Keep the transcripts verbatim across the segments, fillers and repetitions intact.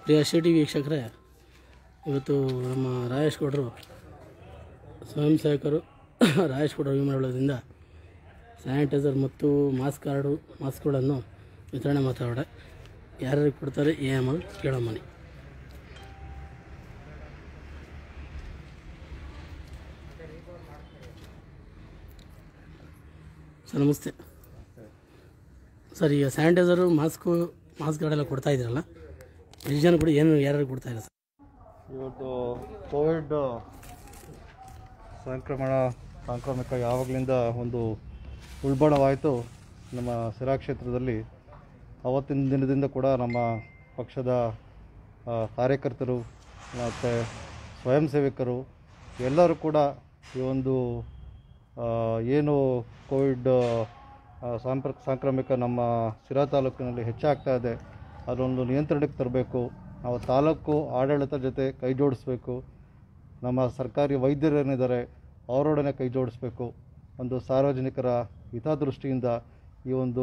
ಪ್ರಿಯ C T V ವೀಕ್ಷಕರೇ, ಇವತ್ತು ನಮ್ಮ ರಾಜೇಶ್ ಗೌಡರು ಸ್ವಯಂ ಸೇವಕರು ರಾಜೇಶ್ ಗೌಡರು ಅಭಿಮಾನಿಗಳಿಂದ ಸ್ಯಾನಿಟೈಸರ್ ಮತ್ತು ಮಾಸ್ಕ್ ಕಾರ್ಡು ಮಾಸ್ಕ್ಗಳನ್ನು ವಿತರಣೆ ಮಾಡ್ತಾರೆ. ಯಾರ್ಯಾರಿಗೆ ಕೊಡ್ತಾರೆ ಏನು ಕೇಳೋ ಮನೆ ಸರ್. ನಮಸ್ತೆ ಸರ್. ಈಗ ಸ್ಯಾನಿಟೈಸರು ಮಾಸ್ಕು ಮಾಸ್ಕ್ ಕಾರ್ಡೆಲ್ಲ ಕೊಡ್ತಾ ಇದ್ದೀರಲ್ಲ, ಎಷ್ಟು ಜನ ಕೂಡ ಏನು ಯಾರ್ಯಾರು ಕೊಡ್ತಾ ಇಲ್ಲ ಸರ್? ಇವತ್ತು ಕೋವಿಡ್ ಸಂಕ್ರಮಣ ಸಾಂಕ್ರಾಮಿಕ ಯಾವಾಗಲಿಂದ ಒಂದು ಉಲ್ಬಣವಾಯಿತು ನಮ್ಮ ಸಿರಾ ಕ್ಷೇತ್ರದಲ್ಲಿ, ಅವತ್ತಿನ ದಿನದಿಂದ ಕೂಡ ನಮ್ಮ ಪಕ್ಷದ ಕಾರ್ಯಕರ್ತರು ಮತ್ತು ಸ್ವಯಂ ಸೇವಕರು ಎಲ್ಲರೂ ಕೂಡ ಈ ಒಂದು ಏನು ಕೋವಿಡ್ ಸಾಂಪ್ರ ಸಾಂಕ್ರಾಮಿಕ ನಮ್ಮ ಸಿರಾ ತಾಲೂಕಿನಲ್ಲಿ ಹೆಚ್ಚಾಗ್ತಾ ಇದೆ, ಅದೊಂದು ನಿಯಂತ್ರಣಕ್ಕೆ ತರಬೇಕು. ನಾವು ತಾಲೂಕು ಆಡಳಿತ ಜೊತೆ ಕೈ ಜೋಡಿಸ್ಬೇಕು. ನಮ್ಮ ಸರ್ಕಾರಿ ವೈದ್ಯರೇನಿದ್ದಾರೆ ಅವರೊಡನೆ ಕೈ ಜೋಡಿಸ್ಬೇಕು. ಒಂದು ಸಾರ್ವಜನಿಕರ ಹಿತದೃಷ್ಟಿಯಿಂದ ಈ ಒಂದು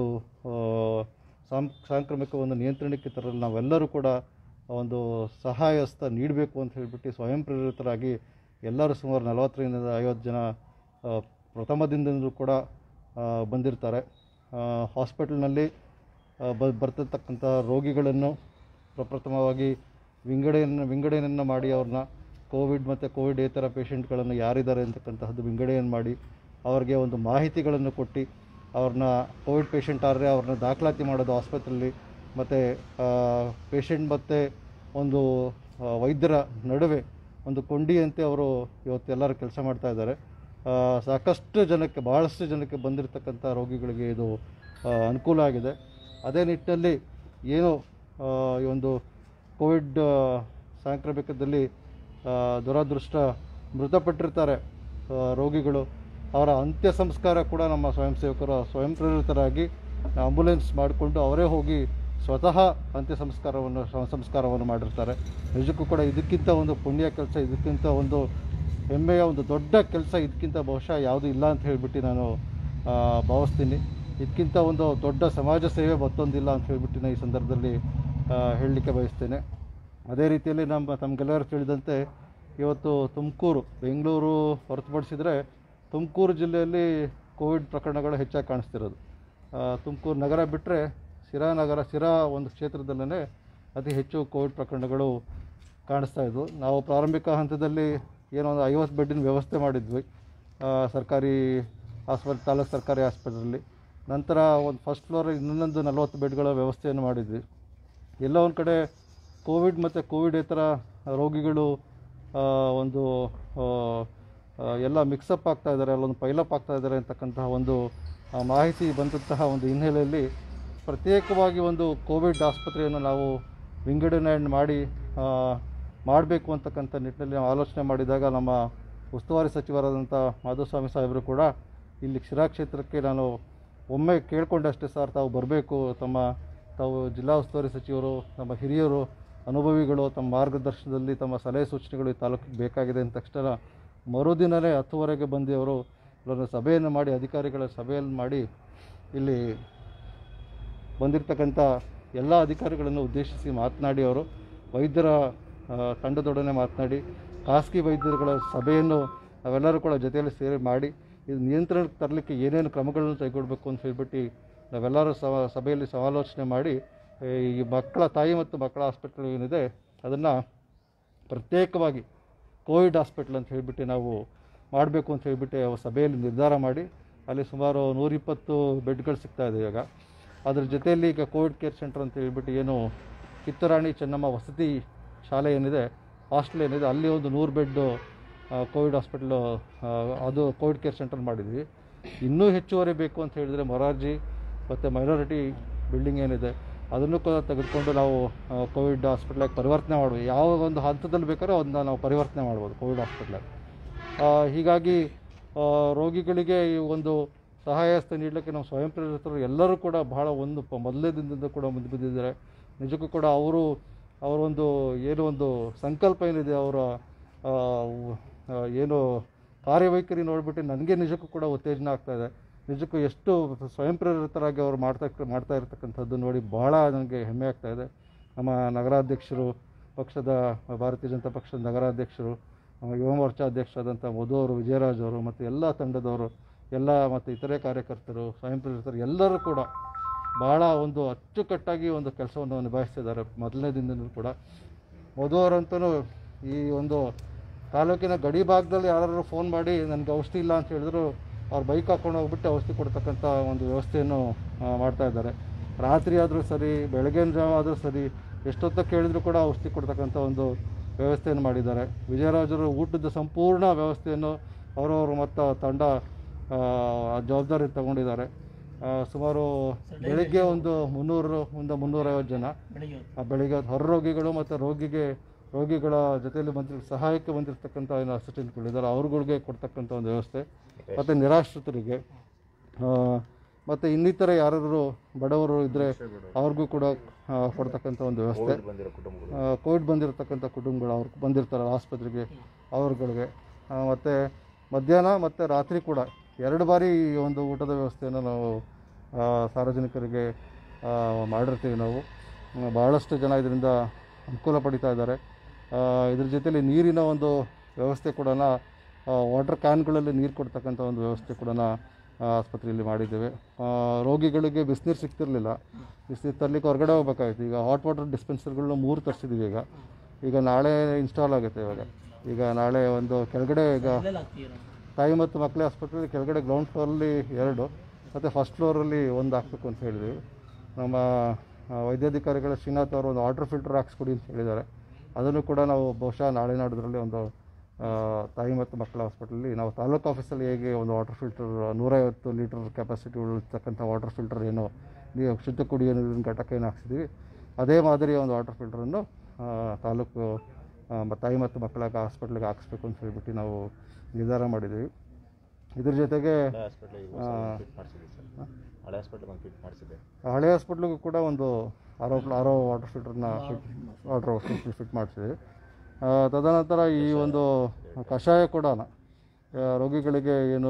ಸಾಂಕ್ರಾಮಿಕವನ್ನು ನಿಯಂತ್ರಣಕ್ಕೆ ತರಲು ನಾವೆಲ್ಲರೂ ಕೂಡ ಒಂದು ಸಹಾಯ ಹಸ್ತ ನೀಡಬೇಕು ಅಂತ ಹೇಳಿಬಿಟ್ಟು ಸ್ವಯಂ ಪ್ರೇರಿತರಾಗಿ ಎಲ್ಲರೂ ಸುಮಾರು ನಲವತ್ತರಿಂದ ಐವತ್ತು ಜನ ಪ್ರಥಮ ದಿನದಿಂದಲೂ ಕೂಡ ಬಂದಿರ್ತಾರೆ. ಹಾಸ್ಪಿಟಲ್ನಲ್ಲಿ ಬ ಬರ್ತಿರ್ತಕ್ಕಂಥ ರೋಗಿಗಳನ್ನು ಪ್ರಪ್ರಥಮವಾಗಿ ವಿಂಗಡಣೆಯನ್ನು ವಿಂಗಡಣೆಯನ್ನು ಮಾಡಿ ಅವ್ರನ್ನ ಕೋವಿಡ್ ಮತ್ತು ಕೋವಿಡೇತರ ಪೇಷಂಟ್ಗಳನ್ನು ಯಾರಿದ್ದಾರೆ ಅಂತಕ್ಕಂತಹದ್ದು ವಿಂಗಡಣೆಯನ್ನು ಮಾಡಿ ಅವ್ರಿಗೆ ಒಂದು ಮಾಹಿತಿಗಳನ್ನು ಕೊಟ್ಟು ಅವ್ರನ್ನ ಕೋವಿಡ್ ಪೇಷಂಟ್ ಆದರೆ ಅವ್ರನ್ನ ದಾಖಲಾತಿ ಮಾಡೋದು ಆಸ್ಪತ್ರೆಯಲ್ಲಿ, ಮತ್ತು ಪೇಷಂಟ್ ಮತ್ತು ಒಂದು ವೈದ್ಯರ ನಡುವೆ ಒಂದು ಕೊಂಡಿಯಂತೆ ಅವರು ಇವತ್ತು ಎಲ್ಲರೂ ಕೆಲಸ ಮಾಡ್ತಾ ಇದ್ದಾರೆ. ಸಾಕಷ್ಟು ಜನಕ್ಕೆ ಭಾಳಷ್ಟು ಜನಕ್ಕೆ ಬಂದಿರತಕ್ಕಂಥ ರೋಗಿಗಳಿಗೆ ಇದು ಅನುಕೂಲ ಆಗಿದೆ. ಅದೇ ನಿಟ್ಟಿನಲ್ಲಿ ಏನು ಈ ಒಂದು ಕೋವಿಡ್ ಸಾಂಕ್ರಾಮಿಕದಲ್ಲಿ ದುರದೃಷ್ಟ ಮೃತಪಟ್ಟಿರ್ತಾರೆ ರೋಗಿಗಳು, ಅವರ ಅಂತ್ಯ ಸಂಸ್ಕಾರ ಕೂಡ ನಮ್ಮ ಸ್ವಯಂ ಸೇವಕರು ಸ್ವಯಂ ಪ್ರೇರಿತರಾಗಿ ಆಂಬುಲೆನ್ಸ್ ಮಾಡಿಕೊಂಡು ಅವರೇ ಹೋಗಿ ಸ್ವತಃ ಅಂತ್ಯ ಸಂಸ್ಕಾರವನ್ನು ಸಂಸ್ಕಾರವನ್ನು ಮಾಡಿರ್ತಾರೆ. ನಿಜಕ್ಕೂ ಕೂಡ ಇದಕ್ಕಿಂತ ಒಂದು ಪುಣ್ಯ ಕೆಲಸ, ಇದಕ್ಕಿಂತ ಒಂದು ಹೆಮ್ಮೆಯ ಒಂದು ದೊಡ್ಡ ಕೆಲಸ ಇದಕ್ಕಿಂತ ಬಹುಶಃ ಯಾವುದೂ ಇಲ್ಲ ಅಂತ ಹೇಳಿಬಿಟ್ಟು ನಾನು ಭಾವಿಸ್ತೀನಿ. ಇದಕ್ಕಿಂತ ಒಂದು ದೊಡ್ಡ ಸಮಾಜ ಸೇವೆ ಮತ್ತೊಂದಿಲ್ಲ ಅಂತ ಹೇಳಿಬಿಟ್ಟು ನಾನು ಈ ಸಂದರ್ಭದಲ್ಲಿ ಹೇಳಲಿಕ್ಕೆ ಬಯಸ್ತೇನೆ. ಅದೇ ರೀತಿಯಲ್ಲಿ ನಮ್ಮ ತಮಗೆಲ್ಲರೂ ತಿಳಿದಂತೆ ಇವತ್ತು ತುಮಕೂರು, ಬೆಂಗಳೂರು ಹೊರತುಪಡಿಸಿದರೆ ತುಮಕೂರು ಜಿಲ್ಲೆಯಲ್ಲಿ ಕೋವಿಡ್ ಪ್ರಕರಣಗಳು ಹೆಚ್ಚಾಗಿ ಕಾಣಿಸ್ತಿರೋದು. ತುಮಕೂರು ನಗರ ಬಿಟ್ಟರೆ ಸಿರಾ ನಗರ ಸಿರಾ ಒಂದು ಕ್ಷೇತ್ರದಲ್ಲೇ ಅತಿ ಹೆಚ್ಚು ಕೋವಿಡ್ ಪ್ರಕರಣಗಳು ಕಾಣಿಸ್ತಾ ಇದ್ವು. ನಾವು ಪ್ರಾರಂಭಿಕ ಹಂತದಲ್ಲಿ ಏನೋ ಒಂದು ಐವತ್ತು ಬೆಡ್ಡಿನ ವ್ಯವಸ್ಥೆ ಮಾಡಿದ್ವಿ ಸರ್ಕಾರಿ ಆಸ್ಪತ್ರೆ, ತಾಲೂಕು ಸರ್ಕಾರಿ ಆಸ್ಪತ್ರೆಯಲ್ಲಿ. ನಂತರ ಒಂದು ಫಸ್ಟ್ ಫ್ಲೋರ್ ಇನ್ನೊಂದು ನಲವತ್ತು ಬೆಡ್ಗಳ ವ್ಯವಸ್ಥೆಯನ್ನು ಮಾಡಿದ್ವಿ. ಎಲ್ಲ ಒಂದು ಕಡೆ ಕೋವಿಡ್ ಮತ್ತು ಕೋವಿಡೇತರ ರೋಗಿಗಳು ಒಂದು ಎಲ್ಲ ಮಿಕ್ಸಪ್ ಆಗ್ತಾ ಇದ್ದಾರೆ, ಅಲ್ಲೊಂದು ಪೈಲಪ್ ಆಗ್ತಾ ಇದ್ದಾರೆ ಅಂತಕ್ಕಂತಹ ಒಂದು ಮಾಹಿತಿ ಬಂದಂತಹ ಒಂದು ಹಿನ್ನೆಲೆಯಲ್ಲಿ ಪ್ರತ್ಯೇಕವಾಗಿ ಒಂದು ಕೋವಿಡ್ ಆಸ್ಪತ್ರೆಯನ್ನು ನಾವು ವಿಂಗಡಣೆ ಮಾಡಿ ಮಾಡಬೇಕು ಅಂತಕ್ಕಂಥ ನಿಟ್ಟಿನಲ್ಲಿ ನಾವು ಆಲೋಚನೆ ಮಾಡಿದಾಗ ನಮ್ಮ ಉಸ್ತುವಾರಿ ಸಚಿವರಾದಂಥ ಮಾಧುಸ್ವಾಮಿ ಸಾಹೇಬರು ಕೂಡ ಇಲ್ಲಿ ಶಿರಾ ಕ್ಷೇತ್ರಕ್ಕೆ ನಾನು ಒಮ್ಮೆ ಕೇಳಿಕೊಂಡಷ್ಟೇ, ಸರ್ ತಾವು ಬರಬೇಕು, ತಮ್ಮ ತಾವು ಜಿಲ್ಲಾ ಉಸ್ತುವಾರಿ ಸಚಿವರು, ನಮ್ಮ ಹಿರಿಯರು, ಅನುಭವಿಗಳು, ತಮ್ಮ ಮಾರ್ಗದರ್ಶನದಲ್ಲಿ ತಮ್ಮ ಸಲಹೆ ಸೂಚನೆಗಳು ಈ ತಾಲೂಕಿಗೆ ಬೇಕಾಗಿದೆ ಅಂತ ತಕ್ಷಣ ಮರುದಿನವೇ ಹತ್ತುವರೆಗೆ ಬಂದು ಅವರು ಅವರನ್ನು ಸಭೆಯನ್ನು ಮಾಡಿ, ಅಧಿಕಾರಿಗಳ ಸಭೆಯನ್ನು ಮಾಡಿ ಇಲ್ಲಿ ಬಂದಿರತಕ್ಕಂಥ ಎಲ್ಲ ಅಧಿಕಾರಿಗಳನ್ನು ಉದ್ದೇಶಿಸಿ ಮಾತನಾಡಿ ಅವರು ವೈದ್ಯರ ತಂಡದೊಡನೆ ಮಾತನಾಡಿ ಖಾಸಗಿ ವೈದ್ಯರುಗಳ ಸಭೆಯನ್ನು ನಾವೆಲ್ಲರೂ ಕೂಡ ಜೊತೆಯಲ್ಲಿ ಸೇರಿ ಮಾಡಿ ಇದು ನಿಯಂತ್ರಣಕ್ಕೆ ತರಲಿಕ್ಕೆ ಏನೇನು ಕ್ರಮಗಳನ್ನು ಕೈಗೊಳ್ಳಬೇಕು ಅಂತ ಹೇಳ್ಬಿಟ್ಟು ನಾವೆಲ್ಲರೂ ಸಭೆಯಲ್ಲಿ ಸಮಾಲೋಚನೆ ಮಾಡಿ ಈ ಮಕ್ಕಳ ತಾಯಿ ಮತ್ತು ಮಕ್ಕಳ ಹಾಸ್ಪಿಟಲ್ ಏನಿದೆ ಅದನ್ನು ಪ್ರತ್ಯೇಕವಾಗಿ ಕೋವಿಡ್ ಹಾಸ್ಪಿಟಲ್ ಅಂತ ಹೇಳಿಬಿಟ್ಟು ನಾವು ಮಾಡಬೇಕು ಅಂತ ಹೇಳಿಬಿಟ್ಟು ಸಭೆಯಲ್ಲಿ ನಿರ್ಧಾರ ಮಾಡಿ ಅಲ್ಲಿ ಸುಮಾರು ನೂರಿಪ್ಪತ್ತು ಬೆಡ್ಗಳು ಸಿಗ್ತಾಯಿದೆ ಇವಾಗ. ಅದ್ರ ಜೊತೆಯಲ್ಲಿ ಈಗ ಕೋವಿಡ್ ಕೇರ್ ಸೆಂಟರ್ ಅಂತ ಹೇಳ್ಬಿಟ್ಟು ಏನು ಕಿತ್ತೂರಾಣಿ ಚೆನ್ನಮ್ಮ ವಸತಿ ಶಾಲೆ ಏನಿದೆ, ಹಾಸ್ಟೆಲ್ ಏನಿದೆ, ಅಲ್ಲಿ ಒಂದು ನೂರು ಬೆಡ್ಡು ಕೋವಿಡ್ ಹಾಸ್ಪಿಟ್ಲು ಅದು ಕೋವಿಡ್ ಕೇರ್ ಸೆಂಟರ್ ಮಾಡಿದ್ವಿ. ಇನ್ನೂ ಹೆಚ್ಚುವರಿ ಬೇಕು ಅಂತ ಹೇಳಿದರೆ ಮೊರಾರ್ಜಿ ಮತ್ತು ಮೈನಾರಿಟಿ ಬಿಲ್ಡಿಂಗ್ ಏನಿದೆ ಅದನ್ನು ಕೂಡ ತೆಗೆದುಕೊಂಡು ನಾವು ಕೋವಿಡ್ ಹಾಸ್ಪಿಟ್ಲಾಗಿ ಪರಿವರ್ತನೆ ಮಾಡ್ಬೋದು. ಯಾವ ಒಂದು ಹಂತದಲ್ಲಿ ಬೇಕಾದ್ರೂ ಅದನ್ನ ನಾವು ಪರಿವರ್ತನೆ ಮಾಡ್ಬೋದು ಕೋವಿಡ್ ಹಾಸ್ಪಿಟ್ಲಾಗಿ. ಹೀಗಾಗಿ ರೋಗಿಗಳಿಗೆ ಈ ಒಂದು ಸಹಾಯ ಹಸ್ತ ನೀಡಲಿಕ್ಕೆ ನಾವು ಸ್ವಯಂ ಪ್ರೇರಿತರು ಎಲ್ಲರೂ ಕೂಡ ಬಹಳ ಒಂದು ಪ ಮೊದಲೇ ದಿನದಿಂದ ಕೂಡ ಮುಂದೆ ಬಿದ್ದಿದ್ದಾರೆ. ನಿಜಕ್ಕೂ ಕೂಡ ಅವರು ಅವರೊಂದು ಏನು ಒಂದು ಸಂಕಲ್ಪ ಏನಿದೆ, ಅವರ ಏನು ಕಾರ್ಯವೈಖರಿ ನೋಡಿಬಿಟ್ಟು ನನಗೆ ನಿಜಕ್ಕೂ ಕೂಡ ಉತ್ತೇಜನ ಆಗ್ತಾಯಿದೆ. ನಿಜಕ್ಕೂ ಎಷ್ಟು ಸ್ವಯಂ ಪ್ರೇರಿತರಾಗಿ ಅವರು ಮಾಡ್ತಾ ಮಾಡ್ತಾ ಇರ್ತಕ್ಕಂಥದ್ದು ನೋಡಿ ಭಾಳ ನನಗೆ ಹೆಮ್ಮೆ ಆಗ್ತಾಯಿದೆ. ನಮ್ಮ ನಗರಾಧ್ಯಕ್ಷರು ಪಕ್ಷದ ಭಾರತೀಯ ಜನತಾ ಪಕ್ಷದ ನಗರಾಧ್ಯಕ್ಷರು, ಯುವ ಮೋರ್ಚಾ ಅಧ್ಯಕ್ಷರಾದಂಥ ಮಧು ಅವರು, ವಿಜಯರಾಜ್ ಅವರು ಮತ್ತು ಎಲ್ಲ ತಂಡದವರು ಎಲ್ಲ ಮತ್ತು ಇತರೆ ಕಾರ್ಯಕರ್ತರು, ಸ್ವಯಂ ಪ್ರೇರಿತರು ಎಲ್ಲರೂ ಕೂಡ ಭಾಳ ಒಂದು ಅಚ್ಚುಕಟ್ಟಾಗಿ ಒಂದು ಕೆಲಸವನ್ನು ನಿಭಾಯಿಸ್ತಿದ್ದಾರೆ ಮೊದಲನೇ ದಿನದಲ್ಲೂ ಕೂಡ. ಮಧು ಅವರಂತೂ ಈ ಒಂದು ತಾಲೂಕಿನ ಗಡಿ ಭಾಗದಲ್ಲಿ ಯಾರಾದರೂ ಫೋನ್ ಮಾಡಿ ನನಗೆ ಔಷಧಿ ಇಲ್ಲ ಅಂತ ಹೇಳಿದ್ರು ಅವ್ರು ಬೈಕ್ ಹಾಕ್ಕೊಂಡು ಹೋಗ್ಬಿಟ್ಟು ಔಷಧಿ ಕೊಡ್ತಕ್ಕಂಥ ಒಂದು ವ್ಯವಸ್ಥೆಯನ್ನು ಮಾಡ್ತಾಯಿದ್ದಾರೆ. ರಾತ್ರಿ ಆದರೂ ಸರಿ, ಬೆಳಗಿನ ಜಾವ ಆದರೂ ಸರಿ, ಎಷ್ಟೊತ್ತ ಕೇಳಿದ್ರು ಕೂಡ ಔಷಧಿ ಕೊಡ್ತಕ್ಕಂಥ ಒಂದು ವ್ಯವಸ್ಥೆಯನ್ನು ಮಾಡಿದ್ದಾರೆ. ವಿಜಯರಾಜರು ಊಟದ ಸಂಪೂರ್ಣ ವ್ಯವಸ್ಥೆಯನ್ನು ಅವರವರು ಮತ್ತು ತಂಡ ಜವಾಬ್ದಾರಿ ತಗೊಂಡಿದ್ದಾರೆ. ಸುಮಾರು ಬೆಳಗ್ಗೆ ಒಂದು ಮುನ್ನೂರು ಒಂದು ಮುನ್ನೂರೈವತ್ತು ಜನ ಬೆಳಿಗ್ಗೆ ಹೊರ ರೋಗಿಗಳು ಮತ್ತು ರೋಗಿಗೆ ರೋಗಿಗಳ ಜೊತೆಯಲ್ಲಿ ಬಂದಿರೋ ಸಹಾಯಕ್ಕೆ ಬಂದಿರತಕ್ಕಂಥ ಏನು ಅಸಿಸ್ಟೆಂಟ್ಗಳಿದ್ದಾರೆ ಅವ್ರುಗಳಿಗೆ ಕೊಡ್ತಕ್ಕಂಥ ಒಂದು ವ್ಯವಸ್ಥೆ, ಮತ್ತು ನಿರಾಶ್ರಿತರಿಗೆ ಮತ್ತು ಇನ್ನಿತರ ಯಾರಾದರೂ ಬಡವರು ಇದ್ದರೆ ಅವ್ರಿಗೂ ಕೂಡ ಕೊಡ್ತಕ್ಕಂಥ ಒಂದು ವ್ಯವಸ್ಥೆ. ಕೋವಿಡ್ ಬಂದಿರತಕ್ಕಂಥ ಕುಟುಂಬಗಳು ಅವ್ರಿಗೆ ಬಂದಿರ್ತಾರಲ್ಲ ಆಸ್ಪತ್ರೆಗೆ ಅವ್ರುಗಳಿಗೆ, ಮತ್ತು ಮಧ್ಯಾಹ್ನ ಮತ್ತು ರಾತ್ರಿ ಕೂಡ ಎರಡು ಬಾರಿ ಈ ಒಂದು ಊಟದ ವ್ಯವಸ್ಥೆಯನ್ನು ನಾವು ಸಾರ್ವಜನಿಕರಿಗೆ ಮಾಡಿರ್ತೀವಿ. ನಾವು ಭಾಳಷ್ಟು ಜನ ಇದರಿಂದ ಅನುಕೂಲ ಪಡಿತಾ ಇದ್ದಾರೆ. ಇದ್ರ ಜೊತೆಲಿ ನೀರಿನ ಒಂದು ವ್ಯವಸ್ಥೆ ಕೂಡ ವಾಟರ್ ಕ್ಯಾನ್ಗಳಲ್ಲಿ ನೀರು ಕೊಡ್ತಕ್ಕಂಥ ಒಂದು ವ್ಯವಸ್ಥೆ ಕೂಡ ಆಸ್ಪತ್ರೆಯಲ್ಲಿ ಮಾಡಿದ್ದೇವೆ. ರೋಗಿಗಳಿಗೆ ಬಿಸಿನೀರು ಸಿಗ್ತಿರಲಿಲ್ಲ, ಬಿಸಿನೀರು ತರಲಿಕ್ಕೆ ಹೊರಗಡೆ ಹೋಗ್ಬೇಕಾಗಿತ್ತು. ಈಗ ಹಾಟ್ ವಾಟರ್ ಡಿಸ್ಪೆನ್ಸರ್ಗಳನ್ನ ಮೂರು ತರಿಸಿದ್ದೀವಿ. ಈಗ ಈಗ ನಾಳೆ ಇನ್ಸ್ಟಾಲ್ ಆಗುತ್ತೆ. ಇವಾಗ ಈಗ ನಾಳೆ ಒಂದು ಕೆಳಗಡೆ ಈಗ ತಾಯಿ ಮತ್ತು ಮಕ್ಕಳ ಆಸ್ಪತ್ರೆಯಲ್ಲಿ ಕೆಳಗಡೆ ಗ್ರೌಂಡ್ ಫ್ಲೋರಲ್ಲಿ ಎರಡು ಮತ್ತು ಫಸ್ಟ್ ಫ್ಲೋರಲ್ಲಿ ಒಂದು ಹಾಕಬೇಕು ಅಂತ ಹೇಳಿದ್ವಿ. ನಮ್ಮ ವೈದ್ಯಾಧಿಕಾರಿಗಳ ಶ್ರೀನಾಥ್ ಅವರು ಒಂದು ವಾಟರ್ ಫಿಲ್ಟರ್ ಹಾಕ್ಸ್ಕೊಡಿ ಅಂತ ಹೇಳಿದ್ದಾರೆ. ಅದನ್ನು ಕೂಡ ನಾವು ಬಹುಶಃ ನಾಳೆ ನಾಡಿದ್ರಲ್ಲಿ ಒಂದು ತಾಯಿ ಮತ್ತು ಮಕ್ಕಳ ಹಾಸ್ಪಿಟಲಲ್ಲಿ ನಾವು ತಾಲೂಕು ಆಫೀಸಲ್ಲಿ ಹೇಗೆ ಒಂದು ವಾಟರ್ ಫಿಲ್ಟರ್ ನೂರೈವತ್ತು ಲೀಟರ್ ಕೆಪಾಸಿಟಿ ಉಳಿಸ್ತಕ್ಕಂಥ ವಾಟರ್ ಫಿಲ್ಟರ್ ಏನು ನೀವು ಶುದ್ಧ ಕುಡಿಯೋ ನೀರಿನ ಘಟಕ ಏನು ಹಾಕ್ಸಿದ್ದೀವಿ, ಅದೇ ಮಾದರಿಯ ಒಂದು ವಾಟರ್ ಫಿಲ್ಟರನ್ನು ತಾಲೂಕು ತಾಯಿ ಮತ್ತು ಮಕ್ಕಳ ಹಾಸ್ಪಿಟ್ಲಿಗೆ ಹಾಕಿಸ್ಬೇಕು ಅಂತ ಹೇಳ್ಬಿಟ್ಟು ನಾವು ನಿರ್ಧಾರ ಮಾಡಿದ್ದೀವಿ. ಇದ್ರ ಜೊತೆಗೆ ಹಳೆ ಹಾಸ್ಪಿಟ್ಲಿಗೂ ಕೂಡ ಒಂದು ಆರೋ ಆರೋ ವಾಟರ್ ಫಿಲ್ಟರ್ನ ಫಿಟ್ ವಾಟರ್ ಫಿಲ್ಟರ್ ಫಿಟ್ ಮಾಡಿಸಿದ್ವಿ. ತದನಂತರ ಈ ಒಂದು ಕಷಾಯ ಕೂಡ ರೋಗಿಗಳಿಗೆ ಏನು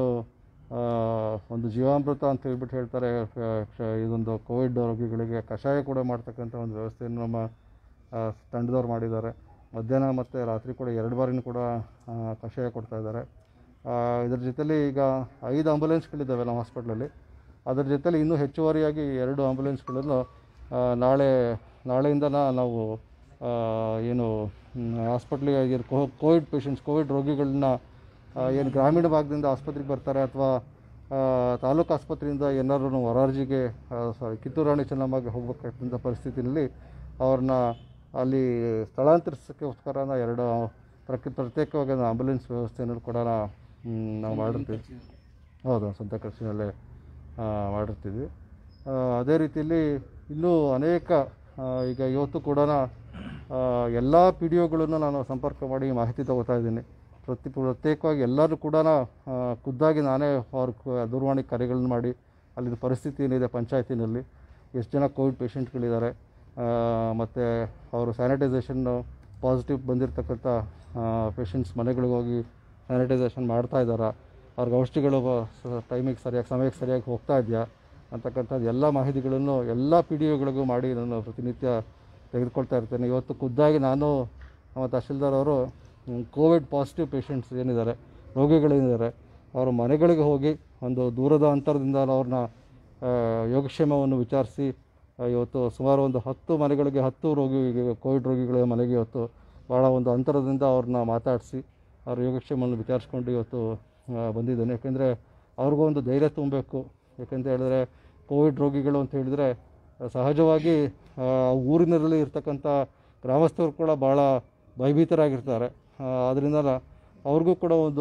ಒಂದು ಜೀವಾಮೃತ ಅಂತ ಹೇಳ್ಬಿಟ್ಟು ಹೇಳ್ತಾರೆ, ಇದೊಂದು ಕೋವಿಡ್ ರೋಗಿಗಳಿಗೆ ಕಷಾಯ ಕೂಡ ಮಾಡ್ತಕ್ಕಂಥ ಒಂದು ವ್ಯವಸ್ಥೆಯನ್ನು ನಮ್ಮ ತಂಡದವ್ರು ಮಾಡಿದ್ದಾರೆ. ಮಧ್ಯಾಹ್ನ ಮತ್ತು ರಾತ್ರಿ ಕೂಡ ಎರಡು ಬಾರಿನೂ ಕೂಡ ಕಷಾಯ ಕೊಡ್ತಾಯಿದ್ದಾರೆ. ಇದ್ರ ಜೊತೆಲಿ ಈಗ ಐದು ಆಂಬುಲೆನ್ಸ್ಗಳಿದ್ದಾವೆ ನಮ್ಮ ಹಾಸ್ಪಿಟ್ಲಲ್ಲಿ. ಅದರ ಜೊತೆಲಿ ಇನ್ನೂ ಹೆಚ್ಚುವರಿಯಾಗಿ ಎರಡು ಆಂಬುಲೆನ್ಸ್ಗಳನ್ನು ನಾಳೆ ನಾಳೆಯಿಂದ ನಾವು ಏನು ಹಾಸ್ಪಿಟ್ಲಿಗೆ ಕೋವಿಡ್ ಪೇಷಂಟ್ಸ್ ಕೋವಿಡ್ ರೋಗಿಗಳನ್ನ ಏನು ಗ್ರಾಮೀಣ ಭಾಗದಿಂದ ಆಸ್ಪತ್ರೆಗೆ ಬರ್ತಾರೆ ಅಥವಾ ತಾಲೂಕು ಆಸ್ಪತ್ರೆಯಿಂದ ಏನಾದ್ರು ಹೊರಾರ್ಜಿಗೆ ಸಾರಿ ಕಿತ್ತೂರು ರಾಣಿ ಚೆನ್ನಮ್ಮಗೆ ಹೋಗ್ಬೇಕಾದಂಥ ಪರಿಸ್ಥಿತಿಯಲ್ಲಿ ಅವ್ರನ್ನ ಅಲ್ಲಿ ಸ್ಥಳಾಂತರಿಸೋಕ್ಕೋಸ್ಕರ ಎರಡು ಪ್ರತಿ ಪ್ರತ್ಯೇಕವಾಗಿ ಆಂಬುಲೆನ್ಸ್ ವ್ಯವಸ್ಥೆಯನ್ನು ಕೂಡ ನಾವು ಮಾಡಿರ್ತೀವಿ. ಹೌದು, ಸ್ವಂತ ಖರ್ಚಿನಲ್ಲೇ ಮಾಡಿರ್ತೀವಿ. ಅದೇ ರೀತಿಯಲ್ಲಿ ಇನ್ನೂ ಅನೇಕ ಈಗ ಇವತ್ತು ಕೂಡ ಎಲ್ಲ ಪಿ ಡಿ ಒಗಳನ್ನು ನಾನು ಸಂಪರ್ಕ ಮಾಡಿ ಮಾಹಿತಿ ತಗೋತಾ ಇದ್ದೀನಿ. ಪ್ರತಿ ಪ್ರತ್ಯೇಕವಾಗಿ ಎಲ್ಲರೂ ಕೂಡ ಖುದ್ದಾಗಿ ನಾನೇ ಅವ್ರ ದೂರವಾಣಿ ಕರೆಗಳನ್ನು ಮಾಡಿ ಅಲ್ಲಿನ ಪರಿಸ್ಥಿತಿ ಏನಿದೆ ಪಂಚಾಯತಿನಲ್ಲಿ, ಎಷ್ಟು ಜನ ಕೋವಿಡ್ ಪೇಷಂಟ್ಗಳಿದ್ದಾರೆ, ಮತ್ತು ಅವರು ಸ್ಯಾನಿಟೈಸೇಷನ್ನು ಪಾಸಿಟಿವ್ ಬಂದಿರತಕ್ಕಂಥ ಪೇಷಂಟ್ಸ್ ಮನೆಗಳಿಗೆ ಹೋಗಿ ಸ್ಯಾನಿಟೈಸೇಷನ್ ಮಾಡ್ತಾ ಇದ್ದಾರಾ, ಅವ್ರಿಗೆ ಔಷಧಿಗಳು ಟೈಮಿಗೆ ಸರಿಯಾಗಿ ಸಮಯಕ್ಕೆ ಸರಿಯಾಗಿ ಹೋಗ್ತಾ ಇದೆಯಾ ಅಂತಕ್ಕಂಥದ್ದು ಎಲ್ಲ ಮಾಹಿತಿಗಳನ್ನು ಎಲ್ಲ ಪಿ ಡಿ ಒಗಳಿಗೂ ಮಾಡಿ ನಾನು ಪ್ರತಿನಿತ್ಯ ತೆಗೆದುಕೊಳ್ತಾ ಇರ್ತೇನೆ. ಇವತ್ತು ಖುದ್ದಾಗಿ ನಾನು ಮತ್ತು ತಹಶೀಲ್ದಾರ್ ಅವರು ಕೋವಿಡ್ ಪಾಸಿಟಿವ್ ಪೇಷಂಟ್ಸ್ ಏನಿದ್ದಾರೆ, ರೋಗಿಗಳೇನಿದ್ದಾರೆ, ಅವರ ಮನೆಗಳಿಗೆ ಹೋಗಿ ಒಂದು ದೂರದ ಅಂತರದಿಂದ ಅವ್ರನ್ನ ಯೋಗಕ್ಷೇಮವನ್ನು ವಿಚಾರಿಸಿ ಇವತ್ತು ಸುಮಾರು ಒಂದು ಹತ್ತು ಮನೆಗಳಿಗೆ ಹತ್ತು ರೋಗಿ ಕೋವಿಡ್ ರೋಗಿಗಳ ಮನೆಗೆ ಇವತ್ತು ಭಾಳ ಒಂದು ಅಂತರದಿಂದ ಅವ್ರನ್ನ ಮಾತಾಡಿಸಿ ಅವ್ರ ಯೋಗಕ್ಷೇಮವನ್ನು ವಿಚಾರಿಸ್ಕೊಂಡು ಇವತ್ತು ಬಂದಿದ್ದೇನೆ. ಯಾಕೆಂದರೆ ಅವ್ರಿಗೂ ಒಂದು ಧೈರ್ಯ ತುಂಬಬೇಕು. ಯಾಕೆಂತ ಹೇಳಿದ್ರೆ ಕೋವಿಡ್ ರೋಗಿಗಳು ಅಂತ ಹೇಳಿದರೆ ಸಹಜವಾಗಿ ಊರಿನಲ್ಲಿ ಇರ್ತಕ್ಕಂಥ ಗ್ರಾಮಸ್ಥರು ಕೂಡ ಭಾಳ ಭಯಭೀತರಾಗಿರ್ತಾರೆ. ಆದ್ದರಿಂದ ಅವ್ರಿಗೂ ಕೂಡ ಒಂದು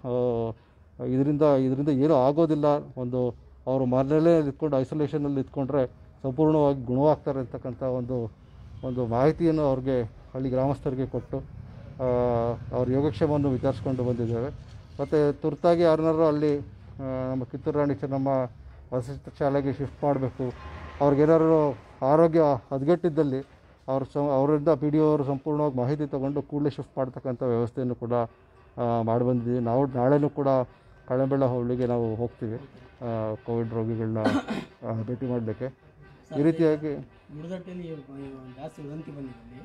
ಇದರಿಂದ ಇದರಿಂದ ಏನೂ ಆಗೋದಿಲ್ಲ, ಒಂದು ಅವರು ಮನೆಯಲ್ಲೇ ಇದ್ಕೊಂಡು ಐಸೋಲೇಷನಲ್ಲಿ ಇದ್ಕೊಂಡ್ರೆ ಸಂಪೂರ್ಣವಾಗಿ ಗುಣವಾಗ್ತಾರೆ ಅಂತಕ್ಕಂಥ ಒಂದು ಒಂದು ಮಾಹಿತಿಯನ್ನು ಅವ್ರಿಗೆ ಹಳ್ಳಿ ಗ್ರಾಮಸ್ಥರಿಗೆ ಕೊಟ್ಟು ಅವ್ರ ಯೋಗಕ್ಷೇಮವನ್ನು ವಿಚಾರಿಸ್ಕೊಂಡು ಬಂದಿದ್ದೇವೆ. ಮತ್ತು ತುರ್ತಾಗಿ ಯಾರನ್ನಾರು ಅಲ್ಲಿ ನಮ್ಮ ಕಿತ್ತೂರು ರಾಣಿ ಚೆನ್ನಮ್ಮ ವಸತಿ ಶಾಲೆಗೆ ಶಿಫ್ಟ್ ಮಾಡಬೇಕು, ಅವ್ರಿಗೇನಾದ್ರು ಆರೋಗ್ಯ ಹದಗೆಟ್ಟಿದ್ದಲ್ಲಿ ಅವ್ರು ಸ ಅವರಿಂದ ಪಿ ಡಿ ಒ ಅವರು ಸಂಪೂರ್ಣವಾಗಿ ಮಾಹಿತಿ ತೊಗೊಂಡು ಕೂಡಲೇ ಶಿಫ್ಟ್ ಮಾಡ್ತಕ್ಕಂಥ ವ್ಯವಸ್ಥೆಯನ್ನು ಕೂಡ ಮಾಡಿ ಬಂದಿದ್ದೀವಿ. ನಾವು ನಾಳೆನೂ ಕೂಡ ಕಳಂಬೆಳ ಹೋಬಳಿಗೆ ನಾವು ಹೋಗ್ತೀವಿ ಕೋವಿಡ್ ರೋಗಿಗಳನ್ನ ಭೇಟಿ ಮಾಡಲಿಕ್ಕೆ. ಈ ರೀತಿಯಾಗಿ ಜಾಸ್ತಿ ವದಂತಿ ಬಂದಿದೆ.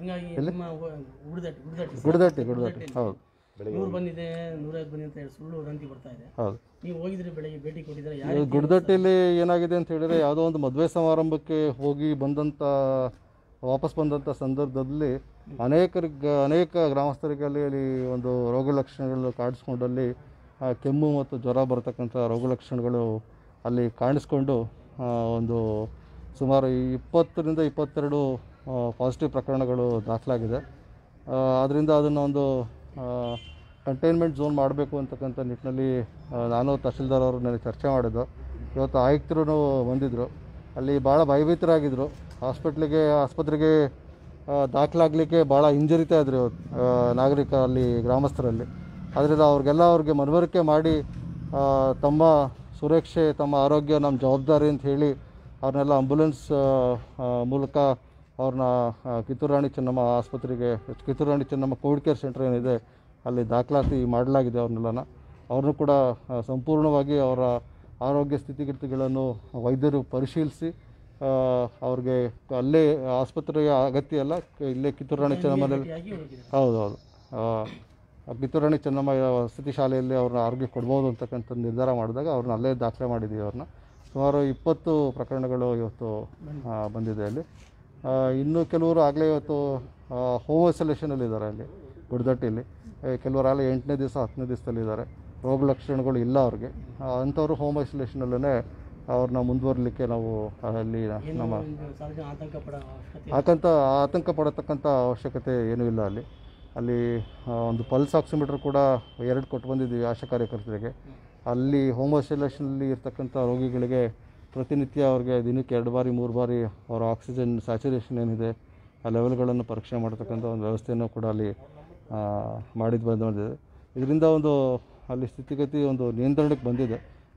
ಹಿಂಗಾಗಿ ನಿಮ್ಮ ಗುಡ್ದಟ್ಟಿ ಗುಡ್ದಟ್ಟಿ ಗುಡ್ದಟ್ಟಿ ಗುಡ್ದಟ್ಟಿ ಹೌದು ನೂರು ಬಂದಿದೆ ನೂರೈವತ್ತು ಬಂದಿದೆ ಅಂತ ಹೇಳಿ ಸುಳ್ಳು ವದಂತಿ ಬರ್ತಾ ಇದೆ. ಹೌದು. ನೀವು ಹೋಗಿದ್ರೆ ಬೆಳಗ್ಗೆ ಭೇಟಿ ಕೊಟ್ಟಿದ್ದಾರೆ. ಈ ಗುಡ್ದಟ್ಟಿಲಿ ಏನಾಗಿದೆ ಅಂತ ಹೇಳಿದರೆ, ಯಾವುದೋ ಒಂದು ಮದುವೆ ಸಮಾರಂಭಕ್ಕೆ ಹೋಗಿ ಬಂದಂಥ ವಾಪಸ್ ಬಂದಂಥ ಸಂದರ್ಭದಲ್ಲಿ ಅನೇಕರಿಗೆ ಅನೇಕ ಗ್ರಾಮಸ್ಥರಿಗೆ ಅಲ್ಲಿ ಅಲ್ಲಿ ಒಂದು ರೋಗ ಲಕ್ಷಣಗಳು ಕಾಣಿಸ್ಕೊಂಡಲ್ಲಿ ಕೆಮ್ಮು ಮತ್ತು ಜ್ವರ ಬರತಕ್ಕಂಥ ರೋಗ ಲಕ್ಷಣಗಳು ಅಲ್ಲಿ ಕಾಣಿಸ್ಕೊಂಡು ಒಂದು ಸುಮಾರು ಇಪ್ಪತ್ತರಿಂದ ಇಪ್ಪತ್ತೆರಡು ಪಾಸಿಟಿವ್ ಪ್ರಕರಣಗಳು ದಾಖಲಾಗಿದೆ. ಆದ್ದರಿಂದ ಅದನ್ನು ಒಂದು ಕಂಟೈನ್ಮೆಂಟ್ ಝೋನ್ ಮಾಡಬೇಕು ಅಂತಕ್ಕಂಥ ನಿಟ್ಟಿನಲ್ಲಿ ನಾನು ತಹಶೀಲ್ದಾರ್ ಅವರು ನನಗೆ ಚರ್ಚೆ ಮಾಡಿದ್ದು. ಇವತ್ತು ಆಯುಕ್ತರು ಬಂದಿದ್ದರು. ಅಲ್ಲಿ ಭಾಳ ಭಯಭೀತರಾಗಿದ್ದರು. ಹಾಸ್ಪಿಟ್ಲಿಗೆ ಆಸ್ಪತ್ರೆಗೆ ದಾಖಲಾಗಲಿಕ್ಕೆ ಭಾಳ ಹಿಂಜರಿತಾ ಇದ್ರು ಇವತ್ತು ನಾಗರಿಕ ಅಲ್ಲಿ ಗ್ರಾಮಸ್ಥರಲ್ಲಿ. ಆದ್ದರಿಂದ ಅವ್ರಿಗೆಲ್ಲ ಅವ್ರಿಗೆ ಮನವರಿಕೆ ಮಾಡಿ ತಮ್ಮ ಸುರಕ್ಷೆ ತಮ್ಮ ಆರೋಗ್ಯ ನಮ್ಮ ಜವಾಬ್ದಾರಿ ಅಂತ ಹೇಳಿ ಅವ್ರನ್ನೆಲ್ಲ ಆಂಬುಲೆನ್ಸ್ ಮೂಲಕ ಅವ್ರನ್ನ ಕಿತ್ತೂರು ರಾಣಿ ಚೆನ್ನಮ್ಮ ಆಸ್ಪತ್ರೆಗೆ, Kittur Rani Chennamma COVID care centre ಏನಿದೆ ಅಲ್ಲಿ ದಾಖಲಾತಿ ಮಾಡಲಾಗಿದೆ. ಅವ್ರನ್ನೆಲ್ಲನ ಅವ್ರನ್ನೂ ಕೂಡ ಸಂಪೂರ್ಣವಾಗಿ ಅವರ ಆರೋಗ್ಯ ಸ್ಥಿತಿಗತಿಗಳನ್ನು ವೈದ್ಯರು ಪರಿಶೀಲಿಸಿ ಅವ್ರಿಗೆ ಅಲ್ಲೇ ಆಸ್ಪತ್ರೆಯ ಅಗತ್ಯ ಅಲ್ಲ, ಇಲ್ಲೇ ಕಿತ್ತೂರು ರಾಣಿ ಚೆನ್ನಮ್ಮನಲ್ಲಿ ಹೌದು ಹೌದು ಕಿತ್ತೂರು ರಾಣಿ ಚೆನ್ನಮ್ಮ ವಸತಿ ಶಾಲೆಯಲ್ಲಿ ಅವ್ರನ್ನ ಆರೋಗ್ಯ ಕೊಡ್ಬೋದು ಅಂತಕ್ಕಂಥ ನಿರ್ಧಾರ ಮಾಡಿದಾಗ ಅವ್ರನ್ನ ಅಲ್ಲೇ ದಾಖಲೆ ಮಾಡಿದ್ದೀವಿ. ಅವ್ರನ್ನ ಸುಮಾರು ಇಪ್ಪತ್ತು ಪ್ರಕರಣಗಳು ಇವತ್ತು ಬಂದಿದೆ ಅಲ್ಲಿ. ಇನ್ನೂ ಕೆಲವರು ಆಗಲೇ ಇವತ್ತು ಹೋಮ್ ಐಸೋಲೇಷನಲ್ಲಿದ್ದಾರೆ ಅಲ್ಲಿ ಗುಡ್ದಟ್ಟಿಯಲ್ಲಿ. ಕೆಲವರು ಆಗಲೇ ಎಂಟನೇ ದಿವಸ ಹತ್ತನೇ ದಿವಸದಲ್ಲಿದ್ದಾರೆ. ರೋಗ ಲಕ್ಷಣಗಳು ಇಲ್ಲ ಅವ್ರಿಗೆ. ಅಂಥವರು ಹೋಮ್ ಐಸೋಲೇಷನಲ್ಲೇ ಅವ್ರನ್ನ ಮುಂದುವರಲಿಕ್ಕೆ ನಾವು ಅಲ್ಲಿ ನಮ್ಮ ಆತಂಕ ಆತಂಕ ಪಡತಕ್ಕಂಥ ಅವಶ್ಯಕತೆ ಏನೂ ಇಲ್ಲ. ಅಲ್ಲಿ ಅಲ್ಲಿ ಒಂದು ಪಲ್ಸ್ ಆಕ್ಸಿಮೀಟರ್ ಕೂಡ ಎರಡು ಕೊಟ್ಟು ಬಂದಿದ್ದೀವಿ ಆಶಾ ಕಾರ್ಯಕರ್ತರಿಗೆ. ಅಲ್ಲಿ ಹೋಮ್ ಐಸೋಲೇಷನಲ್ಲಿ ಇರ್ತಕ್ಕಂಥ ರೋಗಿಗಳಿಗೆ ಪ್ರತಿನಿತ್ಯ ಅವ್ರಿಗೆ ದಿನಕ್ಕೆ ಎರಡು ಬಾರಿ ಮೂರು ಬಾರಿ ಅವರ ಆಕ್ಸಿಜನ್ ಸ್ಯಾಚುರೇಷನ್ ಏನಿದೆ ಆ ಲೆವೆಲ್ಗಳನ್ನು ಪರೀಕ್ಷೆ ಮಾಡ್ತಕ್ಕಂಥ ಒಂದು ವ್ಯವಸ್ಥೆಯನ್ನು ಕೂಡ ಅಲ್ಲಿ ಮಾಡಿದ್ದು ಬಂದಿದೆ. ಇದರಿಂದ ಒಂದು ಅಲ್ಲಿ ಸ್ಥಿತಿಗತಿ ಒಂದು ನಿಯಂತ್ರಣಕ್ಕೆ ಬಂದಿದೆ.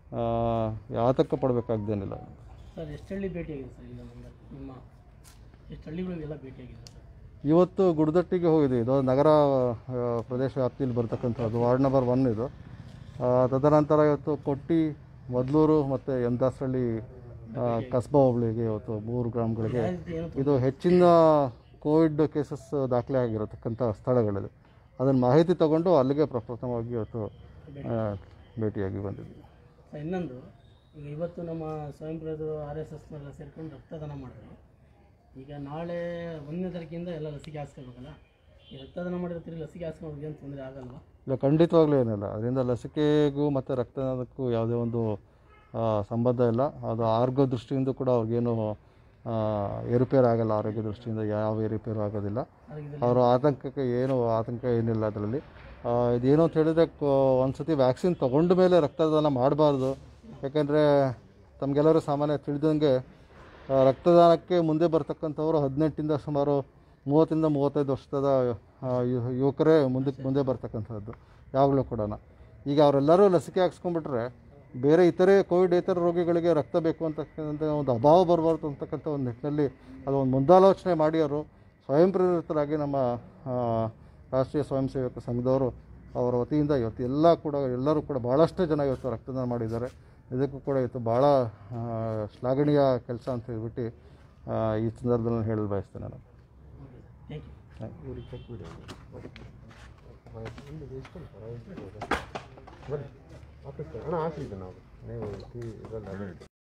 ಆತಂಕ ಪಡಬೇಕಾಗ್ದೇನಿಲ್ಲ. ಸರ್ ಎಷ್ಟು ಹಳ್ಳಿ ಭೇಟಿಯಾಗಿದೆ ಸರ್ ಇಲ್ಲ ನಿಮ್ಮ ಎಷ್ಟು ಹಳ್ಳಿಗಳಿಗೆಲ್ಲ ಭೇಟಿಯಾಗಿದೆ ಸರ್? ಇವತ್ತು ಗುಡ್ದಟ್ಟಿಗೆ ಹೋಗಿದೆ. ಇದು ನಗರ ಪ್ರದೇಶ ವ್ಯಾಪ್ತಿಯಲ್ಲಿ ಬರ್ತಕ್ಕಂಥದ್ದು ವಾರ್ಡ್ ನಂಬರ್ ಒನ್ ಇದು. ತದನಂತರ ಇವತ್ತು ಕೊಟ್ಟಿ, ಮದ್ಲೂರು ಮತ್ತು ಎಂ ದಾಸರಳ್ಳಿ ಕಸ್ಬಾ ಹೋಬಳಿಗೆ ಇವತ್ತು ಮೂರು ಗ್ರಾಮಗಳಿಗೆ ಇದು ಹೆಚ್ಚಿನ ಕೋವಿಡ್ ಕೇಸಸ್ ದಾಖಲೆ ಆಗಿರತಕ್ಕಂಥ ಸ್ಥಳಗಳಿದೆ. ಅದನ್ನು ಮಾಹಿತಿ ತಗೊಂಡು ಅಲ್ಲಿಗೆ ಪ್ರಪ್ರಥಮವಾಗಿ ಇವತ್ತು ಭೇಟಿಯಾಗಿ ಬಂದಿದ್ವಿ. ಇನ್ನೊಂದು, ಈಗ ಇವತ್ತು ನಮ್ಮ ಸ್ವಯಂ ಪ್ರೇರಿತರು ಆರ್ ಎಸ್ ಎಸ್ನೆಲ್ಲ ಸೇರ್ಕೊಂಡು ರಕ್ತದಾನ ಮಾಡಿದ್ರು. ಈಗ ನಾಳೆ ಒಂದನೇ ತಾರೀಕಿಂದ ಎಲ್ಲ ಲಸಿಕೆ ಹಾಕ್ಸ್ಕೊಳ್ಬೇಕಲ್ಲ, ಈ ರಕ್ತದಾನ ಮಾಡಿದ್ರೆ ತಿರುಗಿ ಲಸಿಕೆ ಹಾಕ್ಸ್ಕೊಳ್ಳೋದು ಏನು ತೊಂದರೆ ಆಗಲ್ವಾ? ಇಲ್ಲ, ಖಂಡಿತವಾಗ್ಲೂ ಏನಿಲ್ಲ. ಅದರಿಂದ ಲಸಿಕೆಗೂ ಮತ್ತು ರಕ್ತದಾನಕ್ಕೂ ಯಾವುದೇ ಒಂದು ಸಂಬಂಧ ಇಲ್ಲ. ಅದು ಆರೋಗ್ಯ ದೃಷ್ಟಿಯಿಂದ ಕೂಡ ಅವ್ರಿಗೇನು ಏರುಪೇರು ಆಗಲ್ಲ. ಆರೋಗ್ಯ ದೃಷ್ಟಿಯಿಂದ ಯಾವ ಏರುಪೇರು ಆಗೋದಿಲ್ಲ. ಅವರ ಆತಂಕಕ್ಕೆ ಏನು ಆತಂಕ ಏನಿಲ್ಲ ಅದರಲ್ಲಿ. ಇದೇನು ಅಂತ ಹೇಳಿದರೆ ಒಂದು ಸತಿ ವ್ಯಾಕ್ಸಿನ್ ತೊಗೊಂಡ ಮೇಲೆ ರಕ್ತದಾನ ಮಾಡಬಾರ್ದು. ಯಾಕೆಂದರೆ ತಮಗೆಲ್ಲರೂ ಸಾಮಾನ್ಯ ತಿಳಿದಂಗೆ ರಕ್ತದಾನಕ್ಕೆ ಮುಂದೆ ಬರ್ತಕ್ಕಂಥವ್ರು ಹದಿನೆಂಟಿಂದ ಸುಮಾರು ಮೂವತ್ತರಿಂದ ಮೂವತ್ತೈದು ವರ್ಷದ ಯುವಕರೇ ಮುಂದಕ್ಕೆ ಮುಂದೆ ಬರ್ತಕ್ಕಂಥದ್ದು ಯಾವಾಗಲೂ ಕೂಡ. ಈಗ ಅವರೆಲ್ಲರೂ ಲಸಿಕೆ ಹಾಕ್ಸ್ಕೊಂಡ್ಬಿಟ್ರೆ ಬೇರೆ ಇತರೆ ಕೋವಿಡ್ ಇತರ ರೋಗಿಗಳಿಗೆ ರಕ್ತ ಬೇಕು ಅಂತಕ್ಕಂಥ ಒಂದು ಅಭಾವ ಬರಬಾರ್ದು ಅಂತಕ್ಕಂಥ ಒಂದು ನಿಟ್ಟಿನಲ್ಲಿ ಅದು ಒಂದು ಮುಂದಾಲೋಚನೆ ಮಾಡಿ ಅವರು ಸ್ವಯಂ ಪ್ರೇರಿತರಾಗಿ ನಮ್ಮ ರಾಷ್ಟ್ರೀಯ ಸ್ವಯಂ ಸೇವಕ ಸಂಘದವರು ಅವರ ವತಿಯಿಂದ ಇವತ್ತು ಎಲ್ಲ ಕೂಡ ಎಲ್ಲರೂ ಕೂಡ ಭಾಳಷ್ಟು ಜನ ಇವತ್ತು ರಕ್ತದಾನ ಮಾಡಿದ್ದಾರೆ. ಇದಕ್ಕೂ ಕೂಡ ಇವತ್ತು ಭಾಳ ಶ್ಲಾಘನೀಯ ಕೆಲಸ ಅಂತ ಹೇಳ್ಬಿಟ್ಟು ಈ ಸಂದರ್ಭದಲ್ಲಿ ನಾನು ಹೇಳಲು ಬಯಸ್ತೇನೆ. ನಾನು ಹಣ ಹಾಕಿದ್ದೆ ನಾವು ನೀವು ಇದೆಲ್ಲ